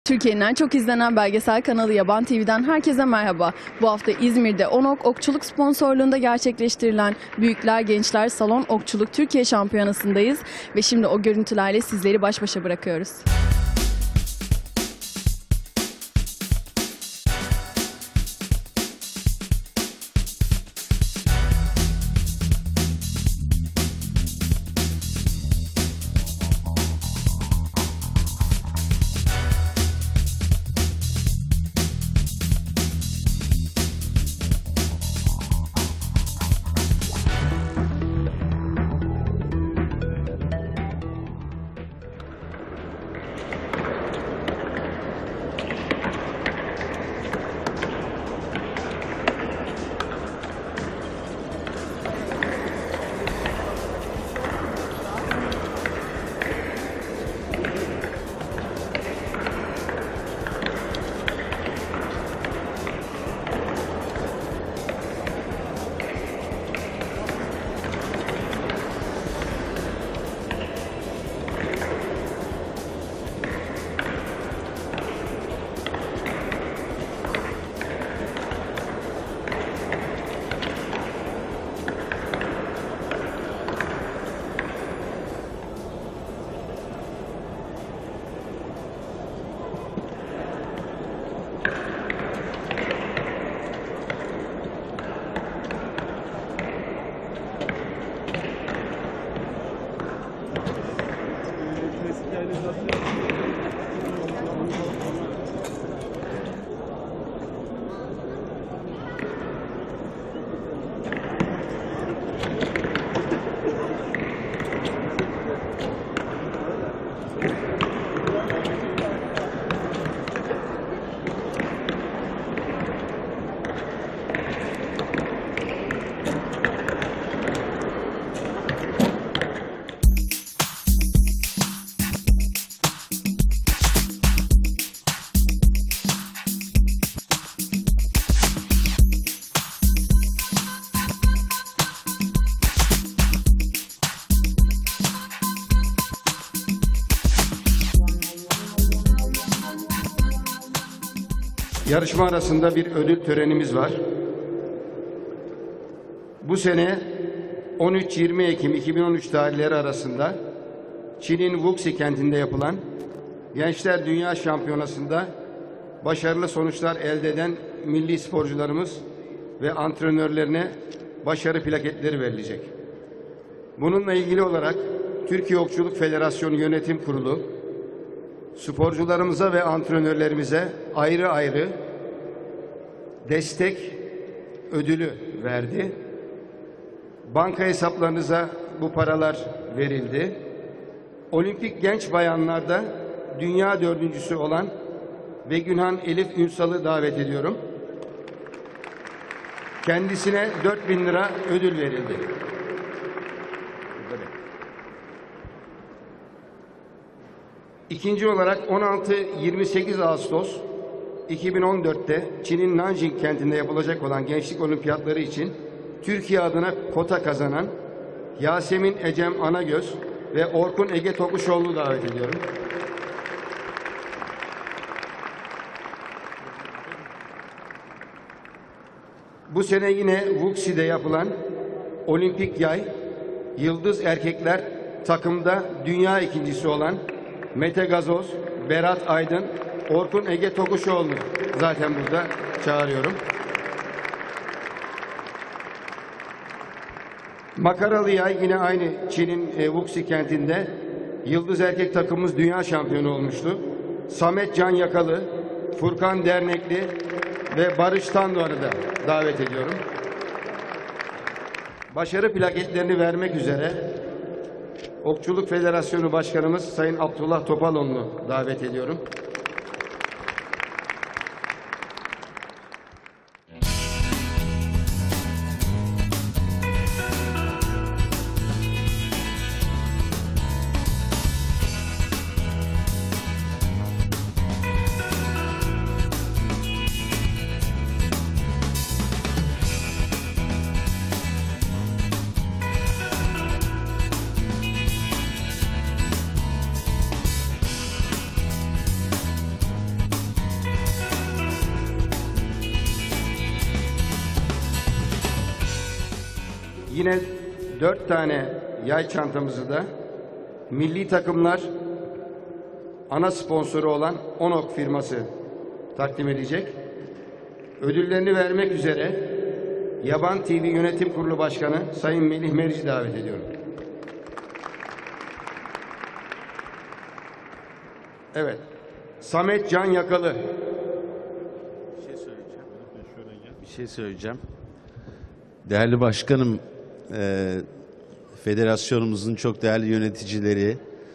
Türkiye'nin en çok izlenen belgesel kanalı Yaban TV'den herkese merhaba. Bu hafta İzmir'de ONOK Okçuluk sponsorluğunda gerçekleştirilen Büyükler Gençler Salon Okçuluk Türkiye Şampiyonası'ndayız ve şimdi o görüntülerle sizleri baş başa bırakıyoruz. Yarışma arasında bir ödül törenimiz var. Bu sene 13-20 Ekim 2013 tarihleri arasında Çin'in Wuxi kentinde yapılan Gençler Dünya Şampiyonası'nda başarılı sonuçlar elde eden milli sporcularımız ve antrenörlerine başarı plaketleri verilecek. Bununla ilgili olarak Türkiye Okçuluk Federasyonu Yönetim Kurulu sporcularımıza ve antrenörlerimize ayrı ayrı destek ödülü verdi. Banka hesaplarınıza bu paralar verildi. Olimpik genç bayanlarda dünya dördüncüsü olan Begünhan Elif Ünsal'ı davet ediyorum. Kendisine 4.000 lira ödül verildi. İkinci olarak 16-28 Ağustos 2014'te Çin'in Nanjing kentinde yapılacak olan Gençlik Olimpiyatları için Türkiye adına kota kazanan Yasemin Ecem Anagöz ve Orkun Ege Tokuşoğlu'nu davet ediyorum. Bu sene yine Wuxi'de yapılan Olimpik Yay Yıldız Erkekler takımda dünya ikincisi olan Mete Gazoz, Berat Aydın, Orkun Ege Tokuşoğlu'nu zaten burada çağırıyorum. Makaralı yay yine aynı Çin'in Wuxi kentinde Yıldız Erkek takımımız dünya şampiyonu olmuştu. Samet Can Yakalı, Furkan Dernekli ve Barış Tandoğan'ı da davet ediyorum. Başarı plaketlerini vermek üzere Okçuluk Federasyonu Başkanımız Sayın Abdullah Topaloğlu'nu davet ediyorum. Yine 4 tane yay çantamızı da milli takımlar ana sponsoru olan ONOK firması takdim edecek. Ödüllerini vermek üzere Yaban TV Yönetim Kurulu Başkanı Sayın Melih Meriç'i davet ediyorum. Evet. Samet Can Yakalı. Bir şey söyleyeceğim. Değerli başkanım, federasyonumuzun çok değerli yöneticileri,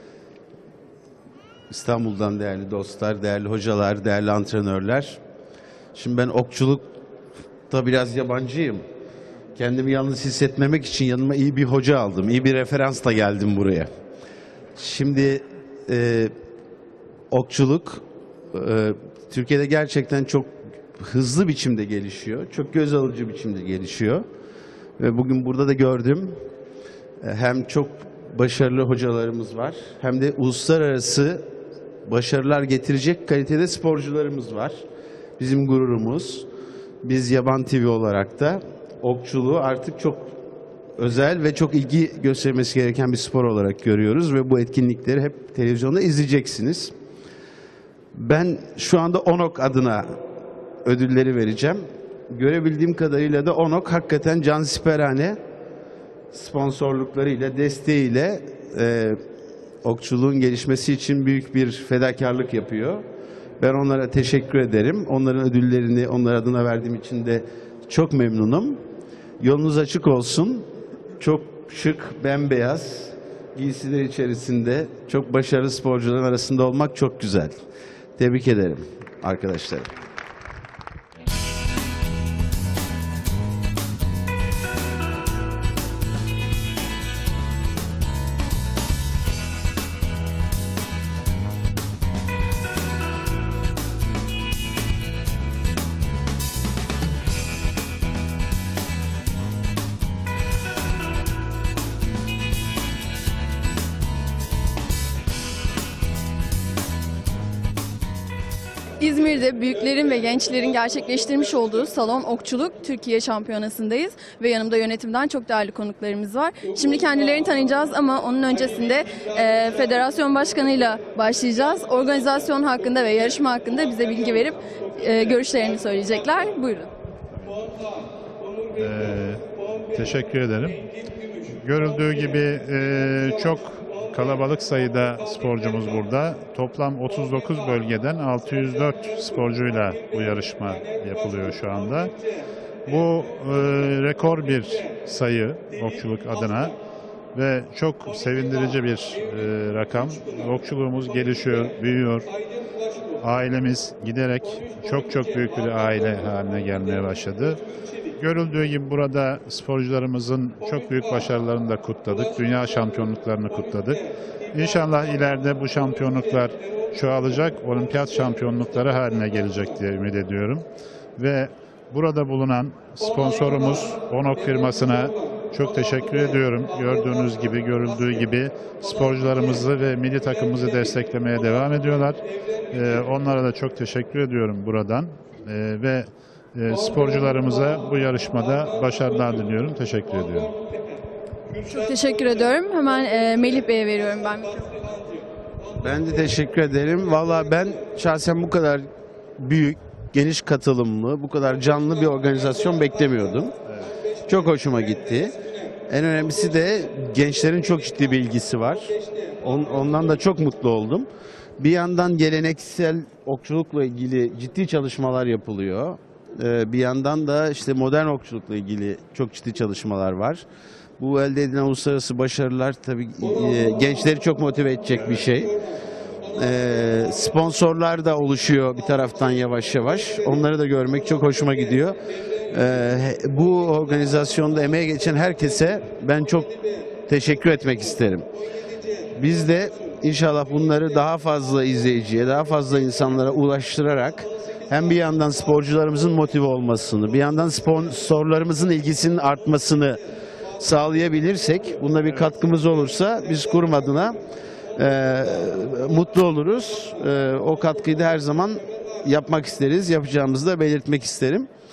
İstanbul'dan değerli dostlar, değerli hocalar, değerli antrenörler. Şimdi ben okçulukta biraz yabancıyım. Kendimi yalnız hissetmemek için yanıma iyi bir hoca aldım. İyi bir referansla geldim buraya. Şimdi okçuluk Türkiye'de gerçekten çok hızlı biçimde gelişiyor. Çok göz alıcı biçimde gelişiyor. Ve bugün burada da gördüm. Hem çok başarılı hocalarımız var, hem de uluslararası başarılar getirecek kalitede sporcularımız var. Bizim gururumuz. Biz Yaban TV olarak da okçuluğu artık çok özel ve çok ilgi göstermesi gereken bir spor olarak görüyoruz ve bu etkinlikleri hep televizyonda izleyeceksiniz. Ben şu anda ONOK adına ödülleri vereceğim. Görebildiğim kadarıyla da ONOK hakikaten cansiperane sponsorluklarıyla, desteğiyle okçuluğun gelişmesi için büyük bir fedakarlık yapıyor. Ben onlara teşekkür ederim. Onların ödüllerini onlar adına verdiğim için de çok memnunum. Yolunuz açık olsun. Çok şık, bembeyaz giysiler içerisinde çok başarılı sporcuların arasında olmak çok güzel. Tebrik ederim arkadaşlar. İzmir'de büyüklerin ve gençlerin gerçekleştirmiş olduğu Salon Okçuluk Türkiye Şampiyonası'ndayız ve yanımda yönetimden çok değerli konuklarımız var. Şimdi kendilerini tanıyacağız ama onun öncesinde federasyon başkanıyla başlayacağız. Organizasyon hakkında ve yarışma hakkında bize bilgi verip görüşlerini söyleyecekler. Buyurun. Teşekkür ederim. Görüldüğü gibi çok kalabalık sayıda sporcumuz burada. Toplam 39 bölgeden 604 sporcuyla bu yarışma yapılıyor şu anda. Bu rekor bir sayı okçuluk adına ve çok sevindirici bir rakam. Okçuluğumuz gelişiyor, büyüyor. Ailemiz giderek çok büyük bir aile haline gelmeye başladı. Görüldüğü gibi burada sporcularımızın çok büyük başarılarını da kutladık. Dünya şampiyonluklarını kutladık. İnşallah ileride bu şampiyonluklar çoğalacak, olimpiyat şampiyonlukları haline gelecek diye ümit ediyorum. Ve burada bulunan sponsorumuz ONOK firmasına çok teşekkür ediyorum. Gördüğünüz gibi, görüldüğü gibi sporcularımızı ve milli takımımızı desteklemeye devam ediyorlar. Onlara da çok teşekkür ediyorum buradan. Ve sporcularımıza bu yarışmada başarılar diliyorum. Teşekkür ediyorum. Çok teşekkür ediyorum. Hemen Melih Bey'e veriyorum ben mikrofonu. Ben de teşekkür ederim. Vallahi ben şahsen bu kadar büyük, geniş katılımlı, bu kadar canlı bir organizasyon beklemiyordum. Çok hoşuma gitti. En önemlisi de gençlerin çok ciddi bir ilgisi var. Ondan da çok mutlu oldum. Bir yandan geleneksel okçulukla ilgili ciddi çalışmalar yapılıyor. Bir yandan da işte modern okçulukla ilgili çok ciddi çalışmalar var. Bu elde edilen uluslararası başarılar tabii gençleri çok motive edecek bir şey. Sponsorlar da oluşuyor bir taraftan yavaş yavaş. Onları da görmek çok hoşuma gidiyor. Bu organizasyonda emeğe geçen herkese ben çok teşekkür etmek isterim. Biz de inşallah bunları daha fazla izleyiciye, daha fazla insanlara ulaştırarak hem bir yandan sporcularımızın motive olmasını, bir yandan sponsorlarımızın ilgisinin artmasını sağlayabilirsek, bunda bir katkımız olursa biz kurum adına mutlu oluruz. O katkıyı da her zaman yapmak isteriz, yapacağımızı da belirtmek isterim.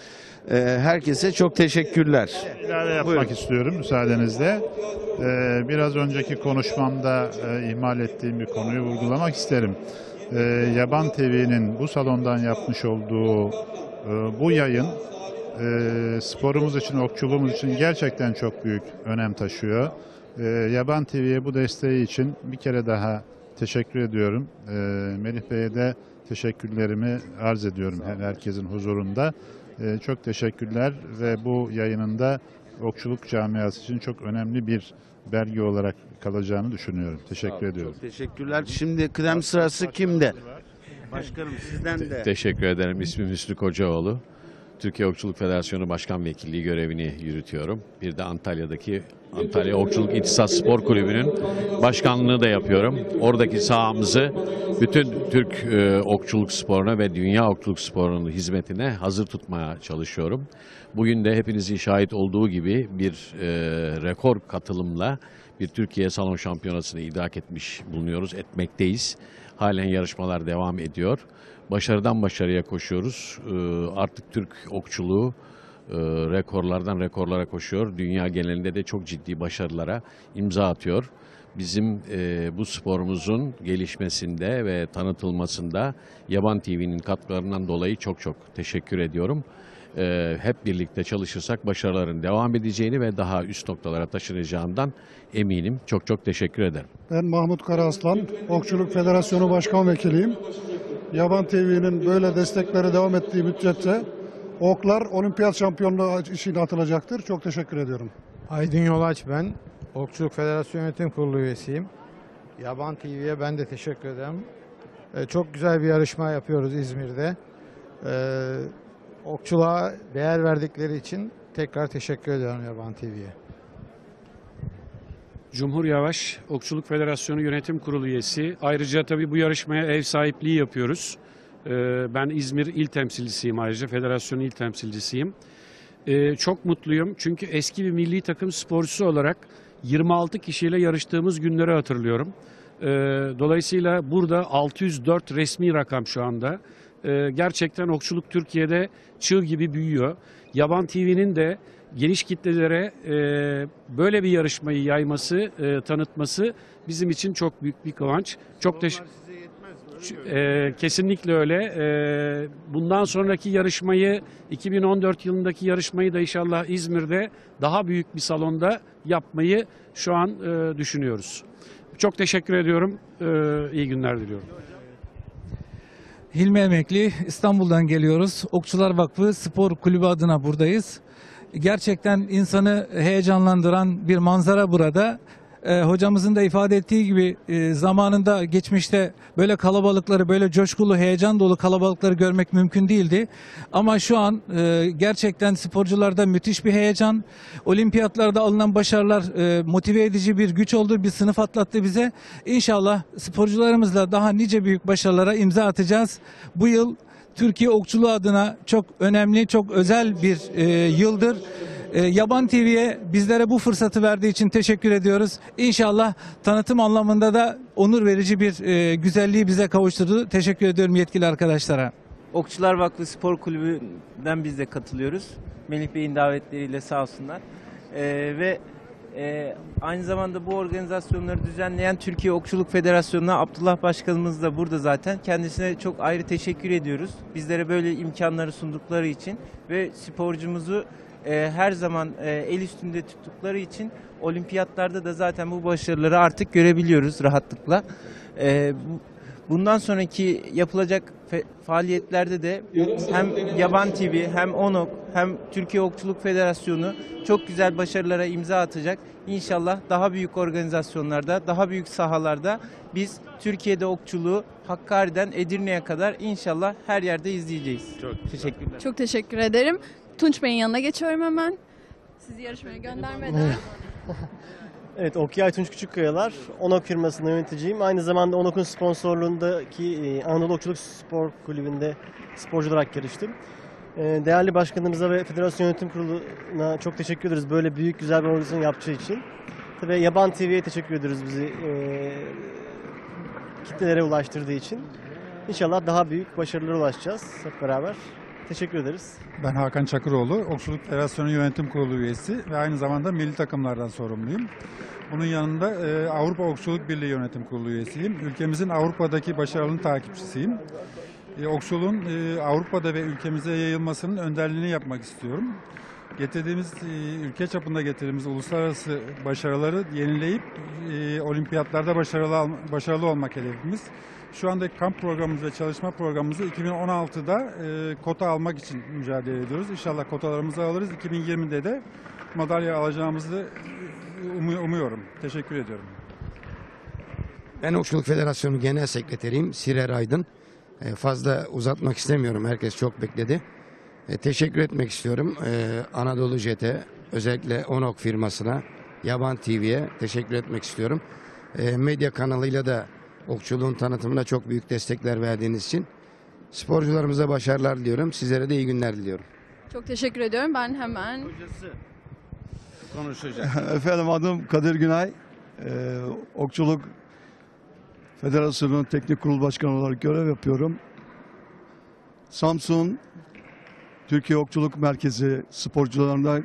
Herkese çok teşekkürler. İlave yapmak Buyurun. istiyorum müsaadenizle. Biraz önceki konuşmamda ihmal ettiğim bir konuyu vurgulamak isterim. Yaban TV'nin bu salondan yapmış olduğu bu yayın sporumuz için, okçuluğumuz için gerçekten çok büyük önem taşıyor. Yaban TV'ye bu desteği için bir kere daha teşekkür ediyorum. Melih Bey'e de teşekkürlerimi arz ediyorum herkesin huzurunda. Çok teşekkürler ve bu yayınında okçuluk camiası için çok önemli bir belge olarak kalacağını düşünüyorum. Teşekkür ediyorum. Çok teşekkürler. Şimdi kıdem sırası kimde? Başkanım sizden de. Teşekkür ederim. İsmim Hüsnü Kocaoğlu. Türkiye Okçuluk Federasyonu Başkan Vekilliği görevini yürütüyorum. Bir de Antalya'daki Antalya Okçuluk İhtisas Spor Kulübü'nün başkanlığını da yapıyorum. Oradaki sahamızı bütün Türk okçuluk sporuna ve dünya okçuluk sporunun hizmetine hazır tutmaya çalışıyorum. Bugün de hepinizin şahit olduğu gibi bir rekor katılımla bir Türkiye Salon Şampiyonası'nı idrak etmekteyiz. Halen yarışmalar devam ediyor. Başarıdan başarıya koşuyoruz. Artık Türk okçuluğu rekorlardan rekorlara koşuyor. Dünya genelinde de çok ciddi başarılara imza atıyor. Bizim bu sporumuzun gelişmesinde ve tanıtılmasında Yaban TV'nin katkılarından dolayı çok teşekkür ediyorum. Hep birlikte çalışırsak başarıların devam edeceğini ve daha üst noktalara taşınacağından eminim. Çok teşekkür ederim. Ben Mahmut Karaaslan, Okçuluk Federasyonu Başkan Vekiliyim. Yaban TV'nin böyle destekleri devam ettiği müddetçe oklar olimpiyat şampiyonluğu için atılacaktır. Çok teşekkür ediyorum. Aydın Yolaç ben. Okçuluk Federasyonu Yönetim Kurulu üyesiyim. Yaban TV'ye ben de teşekkür ederim. Çok güzel bir yarışma yapıyoruz İzmir'de. Okçuluğa değer verdikleri için tekrar teşekkür ediyorum Yaban TV'ye. Cumhur Yavaş, Okçuluk Federasyonu Yönetim Kurulu üyesi. Ayrıca tabii bu yarışmaya ev sahipliği yapıyoruz. Ben İzmir il temsilcisiyim ayrıca, federasyonun il temsilcisiyim. Çok mutluyum çünkü eski bir milli takım sporcusu olarak 26 kişiyle yarıştığımız günleri hatırlıyorum. Dolayısıyla burada 604 resmi rakam şu anda. Gerçekten okçuluk Türkiye'de çığ gibi büyüyor. Yaban TV'nin de geniş kitlelere böyle bir yarışmayı yayması, tanıtması bizim için çok büyük bir kıvanç. Kesinlikle öyle. Bundan sonraki yarışmayı, 2014 yılındaki yarışmayı da inşallah İzmir'de daha büyük bir salonda yapmayı şu an düşünüyoruz. Çok teşekkür ediyorum. İyi günler diliyorum. Hilmi Emekli, İstanbul'dan geliyoruz. Okçular Vakfı Spor Kulübü adına buradayız. Gerçekten insanı heyecanlandıran bir manzara burada. Hocamızın da ifade ettiği gibi zamanında, geçmişte böyle kalabalıkları, böyle coşkulu, heyecan dolu kalabalıkları görmek mümkün değildi. Ama şu an gerçekten sporcularda müthiş bir heyecan, olimpiyatlarda alınan başarılar motive edici bir güç oldu, bir sınıf atlattı bize. İnşallah sporcularımızla daha nice büyük başarılara imza atacağız. Bu yıl Türkiye okçuluğu adına çok önemli, çok özel bir yıldır. Yaban TV'ye bizlere bu fırsatı verdiği için teşekkür ediyoruz. İnşallah tanıtım anlamında da onur verici bir güzelliği bize kavuşturdu. Teşekkür ediyorum yetkili arkadaşlara. Okçular Vakfı Spor Kulübü'nden biz de katılıyoruz. Melih Bey'in davetleriyle sağ olsunlar. Aynı zamanda bu organizasyonları düzenleyen Türkiye Okçuluk Federasyonu'na Abdullah Başkanımız da burada zaten. Kendisine çok ayrı teşekkür ediyoruz. Bizlere böyle imkanları sundukları için ve sporcumuzu her zaman el üstünde tuttukları için olimpiyatlarda da zaten bu başarıları artık görebiliyoruz rahatlıkla. Bundan sonraki yapılacak faaliyetlerde de hem Yaban TV hem ONOK hem Türkiye Okçuluk Federasyonu çok güzel başarılara imza atacak. İnşallah daha büyük organizasyonlarda, daha büyük sahalarda biz Türkiye'de okçuluğu Hakkari'den Edirne'ye kadar inşallah her yerde izleyeceğiz. Çok teşekkürler. Çok teşekkür ederim. Tunç Bey'in yanına geçiyorum hemen. Sizi yarışmaya göndermeden. Evet, Okyay Tunç Küçükkayalar, ONOK firmasının yöneticiyim. Aynı zamanda ONOK'un sponsorluğundaki Anadolu Okçuluk Spor Kulübü'nde sporcu olarak yarıştım. Değerli başkanımıza ve Federasyon Yönetim Kurulu'na çok teşekkür ederiz böyle büyük güzel bir organizasyon yapacağı için. Tabii Yaban TV'ye teşekkür ediyoruz bizi kitlelere ulaştırdığı için. İnşallah daha büyük başarılara ulaşacağız hep beraber. Teşekkür ederiz. Ben Hakan Çakıroğlu, Okçuluk Federasyonu Yönetim Kurulu üyesi ve aynı zamanda milli takımlardan sorumluyum. Bunun yanında Avrupa Okçuluk Birliği Yönetim Kurulu üyesiyim. Ülkemizin Avrupa'daki başarılarının takipçisiyim. Okçuluğun Avrupa'da ve ülkemize yayılmasının önderliğini yapmak istiyorum. Getirdiğimiz, ülke çapında getirdiğimiz uluslararası başarıları yenileyip olimpiyatlarda başarılı olmak hedefimiz. Şu andaki kamp programımız ve çalışma programımızı 2016'da kota almak için mücadele ediyoruz. İnşallah kotalarımızı alırız. 2020'de de madalya alacağımızı umuyorum. Teşekkür ediyorum. Ben Okçuluk Federasyonu Genel Sekreteriyim Sirer Aydın. Fazla uzatmak istemiyorum. Herkes çok bekledi. Teşekkür etmek istiyorum. Anadolu Jet'e, özellikle ONOK firmasına, Yaban TV'ye teşekkür etmek istiyorum. Medya kanalıyla da okçuluğun tanıtımına çok büyük destekler verdiğiniz için sporcularımıza başarılar diliyorum. Sizlere de iyi günler diliyorum. Çok teşekkür ediyorum. Ben hemen Konuşacak. Efendim adım Kadir Günay. Okçuluk Federasyonu'nun teknik kurul başkanı olarak görev yapıyorum. Samsun Türkiye Okçuluk Merkezi sporcularında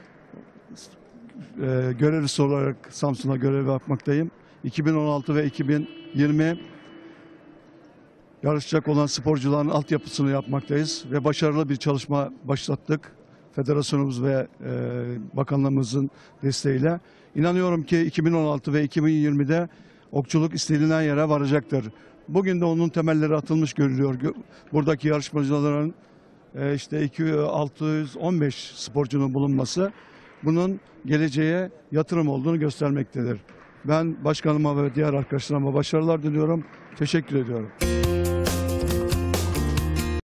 görevlisi olarak Samsun'a görev yapmaktayım. 2016 ve 2020 yarışacak olan sporcuların altyapısını yapmaktayız ve başarılı bir çalışma başlattık. Federasyonumuz ve bakanlığımızın desteğiyle. İnanıyorum ki 2016 ve 2020'de okçuluk istenilen yere varacaktır. Bugün de onun temelleri atılmış görülüyor. Buradaki yarışmacıların işte 615 sporcunun bulunması bunun geleceğe yatırım olduğunu göstermektedir. Ben başkanıma ve diğer arkadaşlarıma başarılar diliyorum. Teşekkür ediyorum.